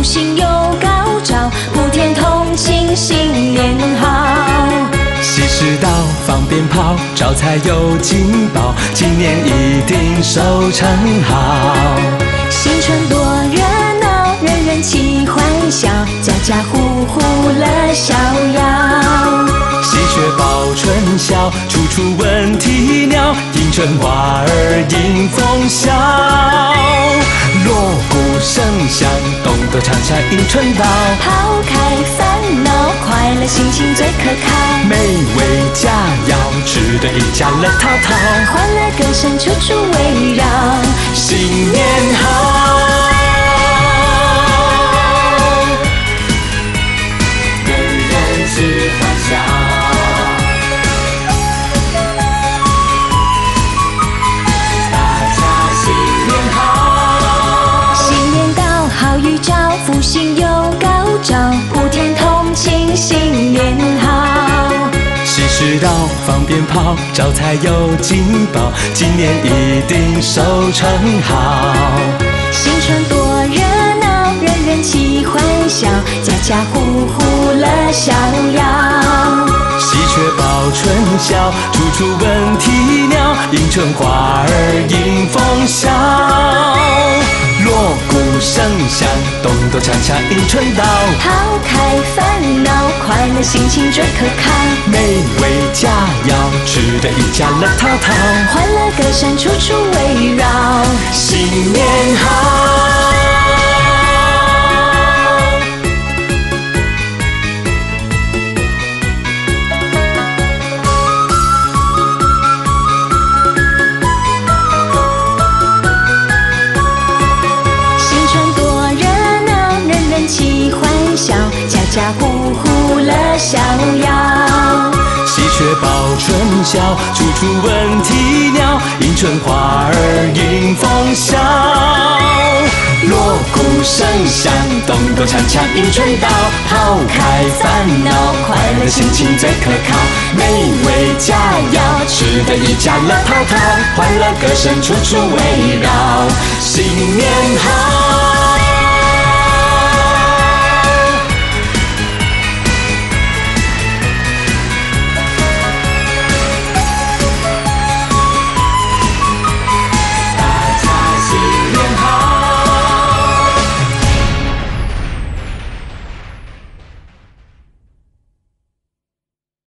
兴又高照，普天同庆新年好。 喜事到，放鞭炮，招财有金宝，今年一定收成好。 新春多热闹，人人齐欢笑，家家户户乐逍遥。 喜鹊报春宵，处处闻啼鸟，迎春花儿迎风笑。锣鼓声响，咚咚锵锵迎春到， 抛开烦恼，快乐心情最可靠。 美味佳肴，吃得一家乐淘淘， 欢乐歌声处处围绕， 新年好。人人齐欢笑，大家新年好。 新年到，好预兆，福星又高照，普天同庆新年好。 喜事到，放鞭炮，招财有金宝，今年一定收成好。 新春多热闹，人人齐欢笑，家家户户乐逍遥。 喜鹊报春宵，处处闻啼鸟，迎春花儿迎风笑。锣鼓声响，咚咚锵锵迎春到， 抛开烦恼，快乐心情最可靠。 美味佳肴，吃得一家乐淘淘， 欢乐歌声处处围绕， 新年好。 齐欢笑，家家户户乐逍遥。 喜鹊报春宵，处处闻啼鸟，迎春花儿迎风笑。锣鼓声响，咚咚锵锵迎春到，抛开烦恼，快乐心情最可靠。美味佳肴，吃得一家乐淘淘，欢乐歌声处处围绕。